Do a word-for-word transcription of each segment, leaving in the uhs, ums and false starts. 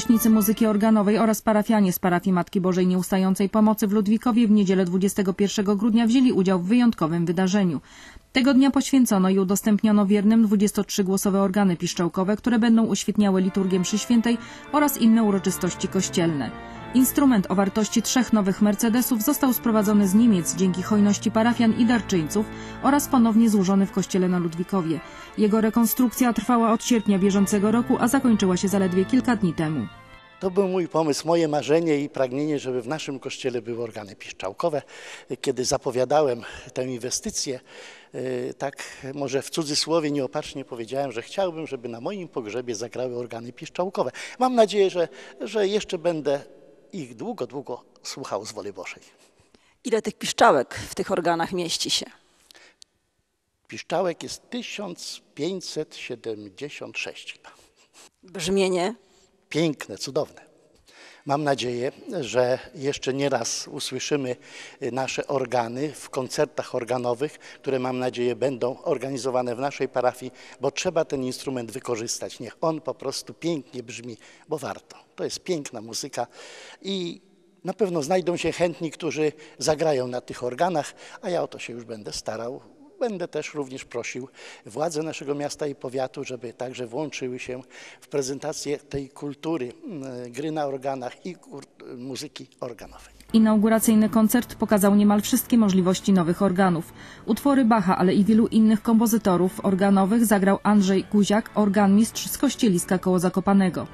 miłośnicy muzyki organowej oraz parafianie z parafii Matki Bożej Nieustającej Pomocy w Ludwikowie w niedzielę dwudziestego pierwszego grudnia wzięli udział w wyjątkowym wydarzeniu. Tego dnia poświęcono i udostępniono wiernym dwudziestotrzygłosowe organy piszczałkowe, które będą uświetniały liturgię mszy świętej oraz inne uroczystości kościelne. Instrument o wartości trzech nowych Mercedesów został sprowadzony z Niemiec dzięki hojności parafian i darczyńców oraz ponownie złożony w kościele na Ludwikowie. Jego rekonstrukcja trwała od sierpnia bieżącego roku, a zakończyła się zaledwie kilka dni temu. To był mój pomysł, moje marzenie i pragnienie, żeby w naszym kościele były organy piszczałkowe. Kiedy zapowiadałem tę inwestycję, tak może w cudzysłowie nieopatrznie powiedziałem, że chciałbym, żeby na moim pogrzebie zagrały organy piszczałkowe. Mam nadzieję, że, że jeszcze będę ich długo, długo słuchał z woli Bożej. Ile tych piszczałek w tych organach mieści się? Piszczałek jest tysiąc pięćset siedemdziesiąt sześć. Brzmienie? Piękne, cudowne. Mam nadzieję, że jeszcze nie raz usłyszymy nasze organy w koncertach organowych, które mam nadzieję będą organizowane w naszej parafii, bo trzeba ten instrument wykorzystać. Niech on po prostu pięknie brzmi, bo warto. To jest piękna muzyka i na pewno znajdą się chętni, którzy zagrają na tych organach, a ja o to się już będę starał. Będę też również prosił władze naszego miasta i powiatu, żeby także włączyły się w prezentację tej kultury gry na organach i muzyki organowej. Inauguracyjny koncert pokazał niemal wszystkie możliwości nowych organów. Utwory Bacha, ale i wielu innych kompozytorów organowych zagrał Andrzej Guziak, organmistrz z Kościeliska koło Zakopanego.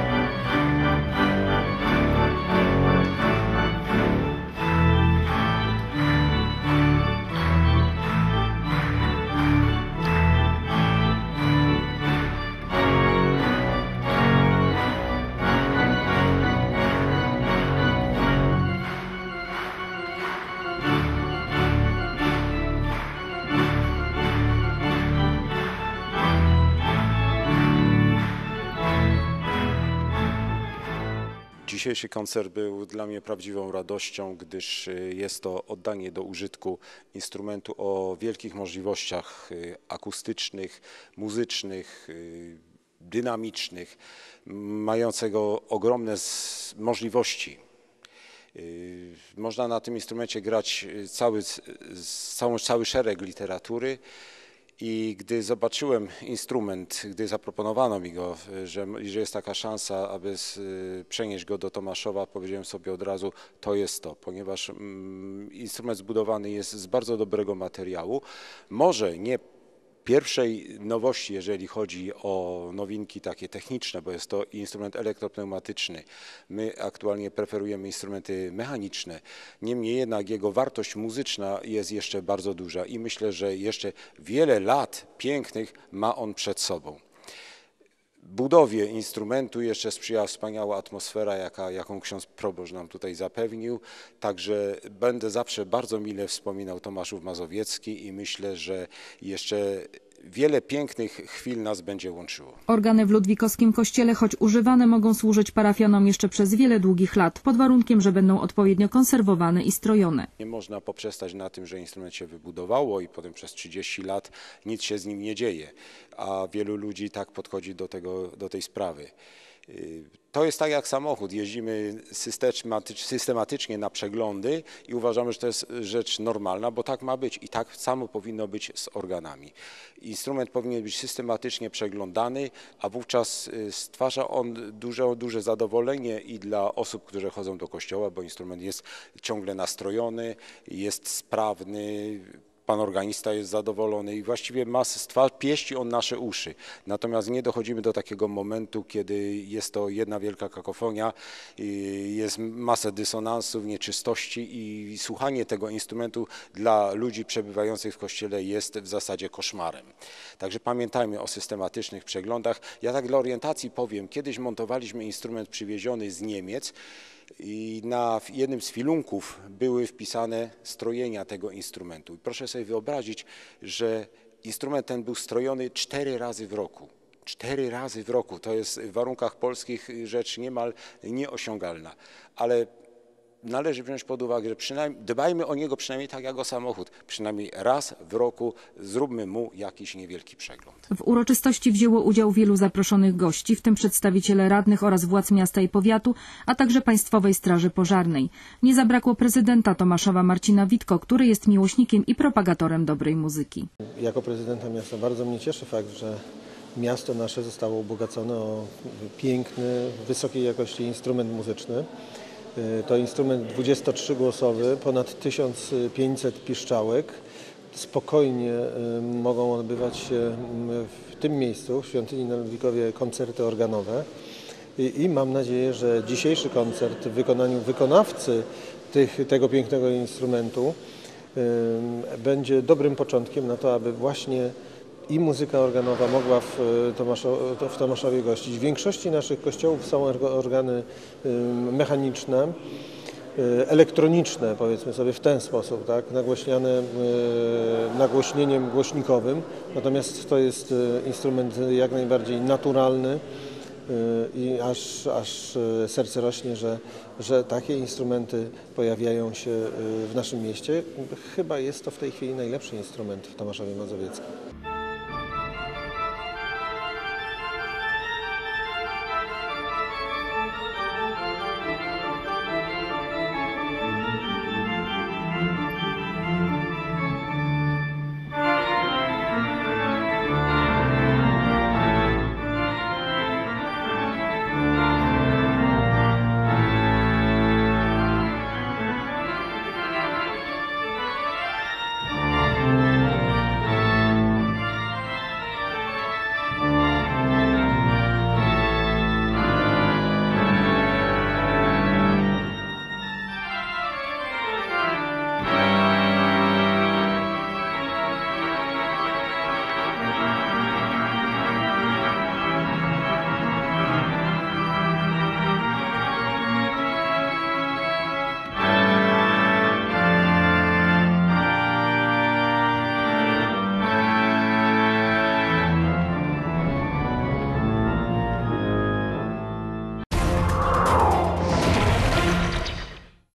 Dzisiejszy koncert był dla mnie prawdziwą radością, gdyż jest to oddanie do użytku instrumentu o wielkich możliwościach akustycznych, muzycznych, dynamicznych, mającego ogromne możliwości. Można na tym instrumencie grać cały, cały, cały szereg literatury. I gdy zobaczyłem instrument, gdy zaproponowano mi go, że, że jest taka szansa, aby z, przenieść go do Tomaszowa, powiedziałem sobie od razu, to jest to, ponieważ mm, instrument zbudowany jest z bardzo dobrego materiału. Może nie pierwszej nowości, jeżeli chodzi o nowinki takie techniczne, bo jest to instrument elektropneumatyczny. My aktualnie preferujemy instrumenty mechaniczne. Niemniej jednak jego wartość muzyczna jest jeszcze bardzo duża i myślę, że jeszcze wiele lat pięknych ma on przed sobą. Budowie instrumentu jeszcze sprzyjała wspaniała atmosfera, jaka, jaką ksiądz proboszcz nam tutaj zapewnił. Także będę zawsze bardzo mile wspominał Tomaszów Mazowiecki i myślę, że jeszcze wiele pięknych chwil nas będzie łączyło. Organy w ludwikowskim kościele, choć używane, mogą służyć parafianom jeszcze przez wiele długich lat, pod warunkiem, że będą odpowiednio konserwowane i strojone. Nie można poprzestać na tym, że instrument się wybudowało i potem przez trzydzieści lat nic się z nim nie dzieje, a wielu ludzi tak podchodzi do tego, do tej sprawy. To jest tak jak samochód, jeździmy systematycznie na przeglądy i uważamy, że to jest rzecz normalna, bo tak ma być i tak samo powinno być z organami. Instrument powinien być systematycznie przeglądany, a wówczas stwarza on duże, duże zadowolenie i dla osób, które chodzą do kościoła, bo instrument jest ciągle nastrojony, jest sprawny. Pan organista jest zadowolony i właściwie mas, pieści on nasze uszy. Natomiast nie dochodzimy do takiego momentu, kiedy jest to jedna wielka kakofonia, jest masa dysonansów, nieczystości i słuchanie tego instrumentu dla ludzi przebywających w kościele jest w zasadzie koszmarem. Także pamiętajmy o systematycznych przeglądach. Ja tak dla orientacji powiem, kiedyś montowaliśmy instrument przywieziony z Niemiec, i na jednym z filunków były wpisane strojenia tego instrumentu. I proszę sobie wyobrazić, że instrument ten był strojony cztery razy w roku. Cztery razy w roku. To jest w warunkach polskich rzecz niemal nieosiągalna. Ale należy wziąć pod uwagę, że przynajmniej, dbajmy o niego przynajmniej tak jak o samochód. Przynajmniej raz w roku zróbmy mu jakiś niewielki przegląd. W uroczystości wzięło udział wielu zaproszonych gości, w tym przedstawiciele radnych oraz władz miasta i powiatu, a także Państwowej Straży Pożarnej. Nie zabrakło prezydenta Tomaszowa Marcina Witko, który jest miłośnikiem i propagatorem dobrej muzyki. Jako prezydenta miasta bardzo mnie cieszy fakt, że miasto nasze zostało ubogacone o piękny, wysokiej jakości instrument muzyczny. To instrument dwudziestotrzygłosowy, ponad tysiąc pięćset piszczałek. Spokojnie mogą odbywać się w tym miejscu, w świątyni na Ludwikowie, koncerty organowe. I, i mam nadzieję, że dzisiejszy koncert w wykonaniu wykonawcy tych, tego pięknego instrumentu będzie dobrym początkiem na to, aby właśnie i muzyka organowa mogła w, Tomaszo, w Tomaszowie gościć. W większości naszych kościołów są organy mechaniczne, elektroniczne, powiedzmy sobie w ten sposób, tak, nagłośniane nagłośnieniem głośnikowym, natomiast to jest instrument jak najbardziej naturalny i aż, aż serce rośnie, że, że takie instrumenty pojawiają się w naszym mieście. Chyba jest to w tej chwili najlepszy instrument w Tomaszowie Mazowieckim.